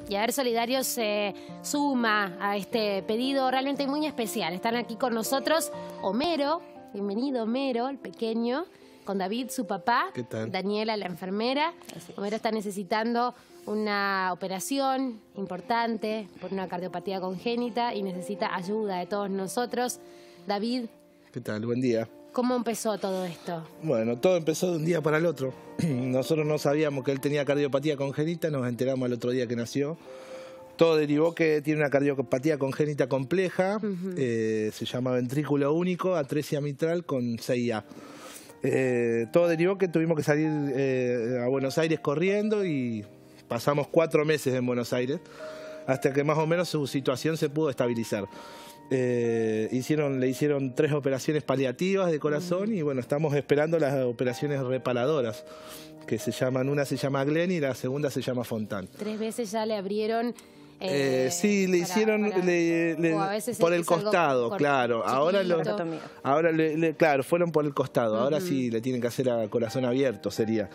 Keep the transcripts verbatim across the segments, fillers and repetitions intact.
Y A Ver Solidarios se suma a este pedido realmente muy especial. Están aquí con nosotros Homero, bienvenido Homero, el pequeño, con David, su papá, ¿Qué tal? Daniela, la enfermera. Homero está necesitando una operación importante por una cardiopatía congénita y necesita ayuda de todos nosotros. David, ¿qué tal? Buen día. ¿cómo empezó todo esto? Bueno, todo empezó de un día para el otro. Nosotros no sabíamos que él tenía cardiopatía congénita, nos enteramos al otro día que nació. Todo derivó que tiene una cardiopatía congénita compleja, uh-huh. eh, se llama ventrículo único, atresia mitral con C I A. Eh, todo derivó que tuvimos que salir eh, a Buenos Aires corriendo y pasamos cuatro meses en Buenos Aires hasta que más o menos su situación se pudo estabilizar. Eh, hicieron, le hicieron tres operaciones paliativas de corazón y bueno, estamos esperando las operaciones reparadoras, que se llaman, una se llama Glenn y la segunda se llama Fontan. Tres veces ya le abrieron... Eh, eh, sí, le para, hicieron para, le, le, por el costado, claro. Ahora, lo, ahora le, le, claro, fueron por el costado. Uh-huh. Ahora sí le tienen que hacer a corazón abierto, sería.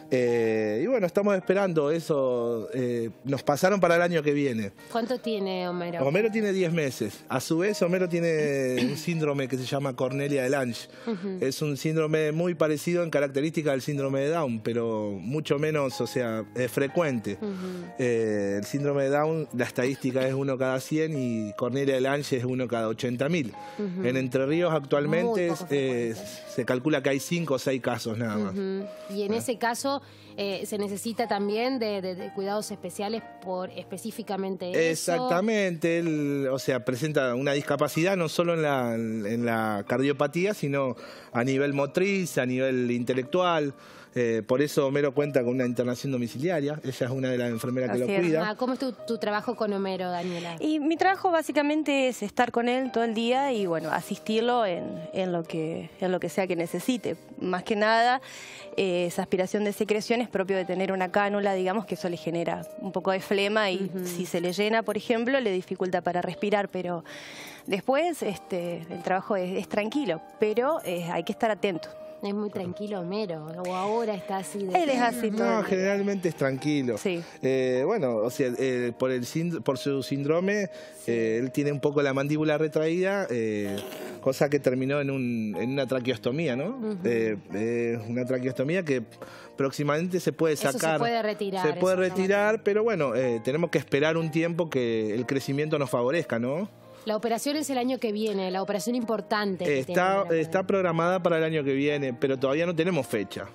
Eh, y bueno, estamos esperando eso. Eh, nos pasaron para el año que viene. ¿Cuánto tiene Homero? Homero tiene diez meses. A su vez, Homero tiene un síndrome que se llama Cornelia de Lange. Uh-huh. Es un síndrome muy parecido en características al síndrome de Down, pero mucho menos, o sea, es frecuente. Uh-huh. eh, el síndrome de Down, la estadística es uno cada cien y Cornelia de Lange es uno cada ochenta mil. Uh-huh. En Entre Ríos actualmente eh, se calcula que hay cinco o seis casos nada más. Uh-huh. Y en ¿Eh? ese caso... Eh, se necesita también de, de, de cuidados especiales por específicamente eso. Exactamente, él, o sea, presenta una discapacidad no solo en la, en la cardiopatía, sino a nivel motriz, a nivel intelectual. Eh, por eso Homero cuenta con una internación domiciliaria. Ella es una de las enfermeras Así que lo es. cuida. Ah, ¿cómo es tu, tu trabajo con Homero, Daniela? Y mi trabajo básicamente es estar con él todo el día y bueno, asistirlo en, en, lo, que, en lo que sea que necesite. Más que nada, eh, esa aspiración de secreción es propio de tener una cánula, digamos, que eso le genera un poco de flema y uh-huh. si se le llena, por ejemplo, le dificulta para respirar, pero después este, el trabajo es, es tranquilo, pero eh, hay que estar atento. Es muy tranquilo Homero, o ahora está así de... Él es así todo. No, generalmente es tranquilo. Sí. Eh, bueno, o sea, eh, por, el por su síndrome, sí. eh, él tiene un poco la mandíbula retraída, eh, cosa que terminó en, un, en una traqueostomía, ¿no? Uh-huh. eh, eh, una traqueostomía que próximamente se puede sacar. Eso se puede retirar. Se puede retirar, pero bueno, eh, tenemos que esperar un tiempo que el crecimiento nos favorezca, ¿no? La operación es el año que viene, la operación importante. Que está, está programada para el año que viene, pero todavía no tenemos fecha.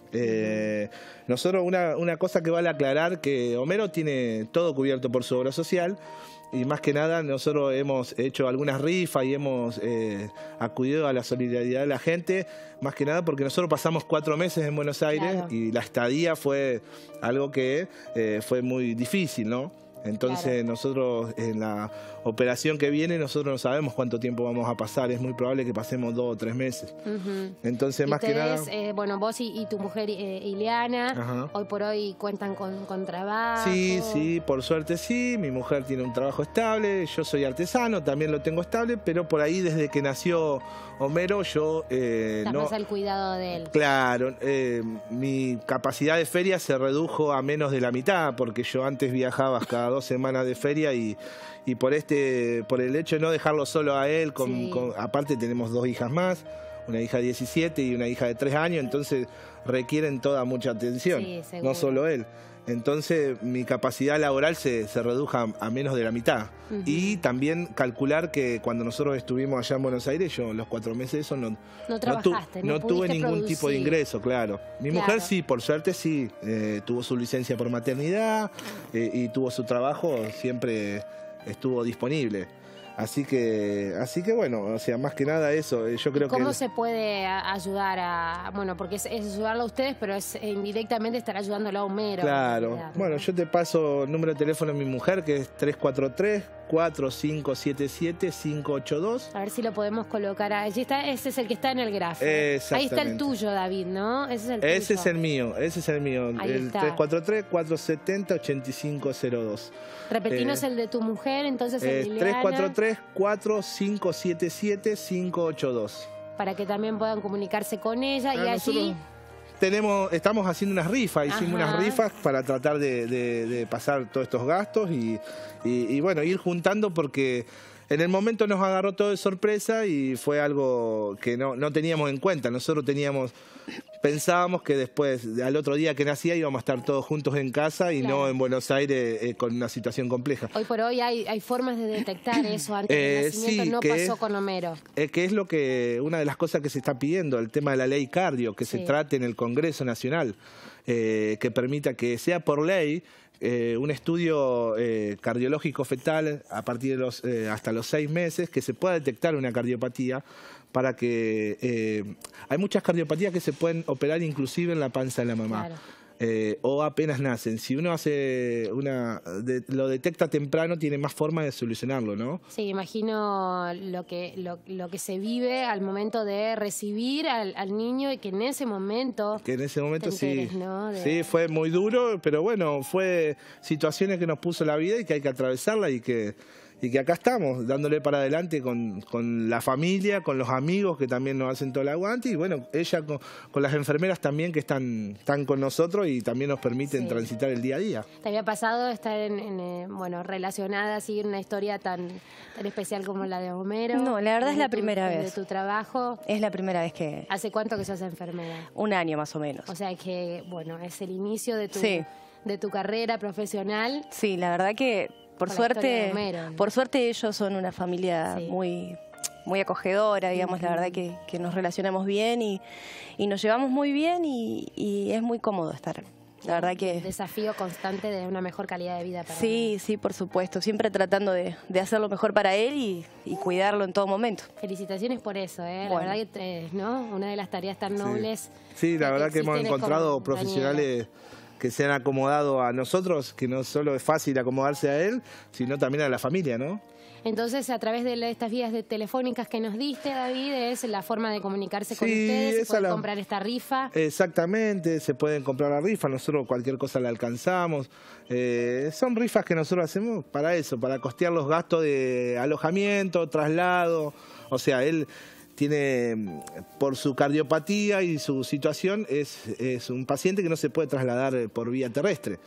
Eh, nosotros, una, una cosa que vale aclarar, que Homero tiene todo cubierto por su obra social y más que nada nosotros hemos hecho algunas rifas y hemos eh, acudido a la solidaridad de la gente, más que nada porque nosotros pasamos cuatro meses en Buenos Aires claro. y la estadía fue algo que eh, fue muy difícil, ¿no? Entonces claro. nosotros en la operación que viene nosotros no sabemos cuánto tiempo vamos a pasar, es muy probable que pasemos dos o tres meses. Uh-huh. Entonces más ustedes, que nada... Eh, bueno, vos y, y tu mujer eh, Ileana, Ajá. hoy por hoy cuentan con, con trabajo. Sí, sí, por suerte sí, mi mujer tiene un trabajo estable, yo soy artesano, también lo tengo estable, pero por ahí desde que nació Homero yo... Eh, Estás no, más al cuidado de él. Claro, eh, mi capacidad de feria se redujo a menos de la mitad, porque yo antes viajaba cada dos semanas de feria y, y por este por el hecho de no dejarlo solo a él, con, sí. con, aparte tenemos dos hijas más, una hija de diecisiete y una hija de tres años, entonces requieren toda mucha atención, sí, no solo él. Entonces mi capacidad laboral se, se redujo a, a menos de la mitad. Uh-huh. Y también calcular que cuando nosotros estuvimos allá en Buenos Aires, yo los cuatro meses eso no, no, trabajaste, no, tu, no tuve ningún producir. tipo de ingreso, claro. Mi claro. mujer sí, por suerte sí, eh, tuvo su licencia por maternidad eh, y tuvo su trabajo, siempre estuvo disponible. Así que, así que bueno, o sea, más que nada eso, yo creo ¿Cómo que... se puede ayudar a...? Bueno, porque es, es ayudarlo a ustedes, pero es indirectamente estar ayudándolo a Homero. Claro. ¿no? Bueno, yo te paso el número de teléfono de mi mujer, que es tres cuatro tres, cuatro cinco siete siete, cinco ocho dos. A ver si lo podemos colocar. Allí está, ese es el que está en el gráfico. Ahí está el tuyo, David, ¿no? Ese es el tuyo. Ese es el mío, ese es el mío. Ahí el está. tres cuatro tres, cuatro siete cero, ocho cinco cero dos. Repetinos eh, el de tu mujer, entonces el de Ileana. tres cuatro tres, cuatro cinco siete siete, cinco ocho dos. Para que también puedan comunicarse con ella. Ah, y allí... tenemos, estamos haciendo unas rifas, hicimos Ajá. unas rifas para tratar de, de, de pasar todos estos gastos y, y, y bueno, ir juntando porque en el momento nos agarró todo de sorpresa y fue algo que no, no teníamos en cuenta. Nosotros teníamos, pensábamos que después, al otro día que nacía, íbamos a estar todos juntos en casa y Claro. no en Buenos Aires eh, con una situación compleja. Hoy por hoy hay, hay formas de detectar eso antes Eh, del nacimiento, sí, no que pasó es- con Homero. Eh, que es lo que una de las cosas que se está pidiendo, el tema de la ley cardio, que Sí. se trate en el Congreso Nacional, eh, que permita que sea por ley eh, un estudio eh, cardiológico fetal a partir de los eh, hasta los seis meses, que se pueda detectar una cardiopatía para que eh, hay muchas cardiopatías que se pueden operar inclusive en la panza de la mamá. Claro. Eh, o apenas nacen. Si uno hace una de- lo detecta temprano, tiene más forma de solucionarlo, ¿no? Sí, imagino lo que, lo, lo que se vive al momento de recibir al, al niño y que en ese momento... Que en ese momento te sí, enteres, ¿no? De- sí, fue muy duro, pero bueno, fue situaciones que nos puso la vida y que hay que atravesarla y que, y que acá estamos, dándole para adelante con, con la familia, con los amigos que también nos hacen todo el aguante y bueno, ella con, con las enfermeras también que están, están con nosotros y también nos permiten Sí. transitar el día a día. ¿Te había pasado estar en, en, eh, bueno, relacionada así en una historia tan, tan especial como la de Homero? No, la verdad es Desde la tu- primera desde vez. tu trabajo. Es la primera vez que... ¿Hace cuánto que sos enfermera? Un año más o menos. O sea que, bueno, es el inicio de tu, Sí. de tu carrera profesional. Sí, la verdad que por Con la historia de suerte, Homero, ¿no? por suerte ellos son una familia Sí. muy, muy acogedora, digamos, la verdad que, que nos relacionamos bien y, y nos llevamos muy bien y, y es muy cómodo estar. La verdad que Desafío constante de una mejor calidad de vida para sí, sí, por supuesto, siempre tratando de, de hacer lo mejor para él y, y cuidarlo en todo momento. Felicitaciones por eso, ¿eh? La Bueno. verdad que, te- ¿no? Una de las tareas tan nobles. Sí, la verdad que hemos existen es como encontrado Daniela. profesionales que se han acomodado a nosotros, que no solo es fácil acomodarse a él, sino también a la familia, ¿no? Entonces, a través de la- estas vías de telefónicas que nos diste, David, es la forma de comunicarse con Sí, ustedes, se esa puede la- comprar esta rifa. Exactamente, se pueden comprar la rifa, nosotros cualquier cosa la alcanzamos. Eh, son rifas que nosotros hacemos para eso, para costear los gastos de alojamiento, traslado. O sea, él tiene, por su cardiopatía y su situación, es, es un paciente que no se puede trasladar eh, por vía terrestre.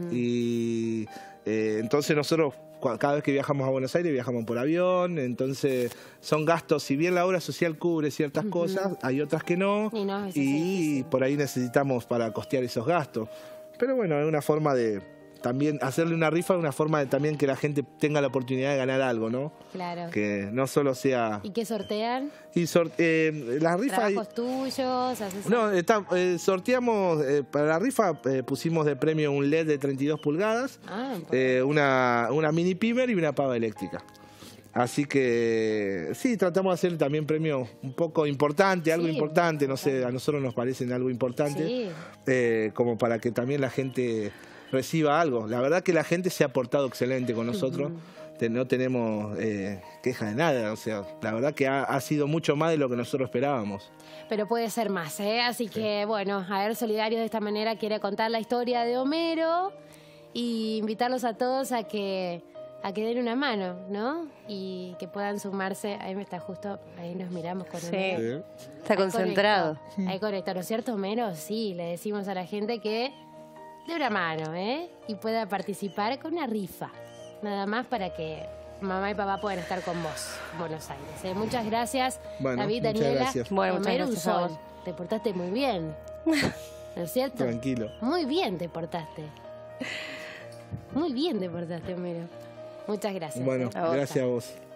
Y eh, entonces nosotros, cua- cada vez que viajamos a Buenos Aires, viajamos por avión. Entonces son gastos, si bien la obra social cubre ciertas cosas, hay otras que no. Y no, a veces es y difícil. por ahí necesitamos para costear esos gastos. Pero bueno, es una forma de también hacerle una rifa, es una forma de también que la gente tenga la oportunidad de ganar algo, ¿no? Claro. Que no solo sea... ¿Y qué sortean? Y sor- eh, las rifas... ¿Trabajos tuyos? ¿Haces- No, está, eh, sorteamos, eh, para la rifa eh, pusimos de premio un L E D de treinta y dos pulgadas, Ah, importante. eh, una, una mini pimer y una pava eléctrica. Así que sí, tratamos de hacer también premios un poco importante, algo Sí, importante, no sé, a nosotros nos parecen algo importante, Sí. eh, como para que también la gente reciba algo. La verdad que la gente se ha portado excelente con nosotros, Te- no tenemos eh, queja de nada, o sea, la verdad que ha, ha sido mucho más de lo que nosotros esperábamos. Pero puede ser más, ¿eh? Así que, bueno, a ver, Solidario de esta manera quiere contar la historia de Homero y invitarlos a todos a que a que den una mano, ¿no? Y que puedan sumarse. Ahí me está justo, ahí nos miramos con Sí. Homero. Está Ahí concentrado. conectó, Ahí conectó, ¿no es cierto, Homero? Sí, le decimos a la gente que dé una mano, ¿eh? Y pueda participar con una rifa. Nada más para que mamá y papá puedan estar con vos en Buenos Aires. ¿eh? Muchas gracias, Bueno, David, muchas Daniela. gracias. Bueno, muchas Homero, un gracias a sol. vos. Te portaste muy bien. ¿No es cierto? Tranquilo. Muy bien te portaste. Muy bien te portaste, Homero. Muchas gracias. Bueno, ¿eh? A vos. gracias a vos.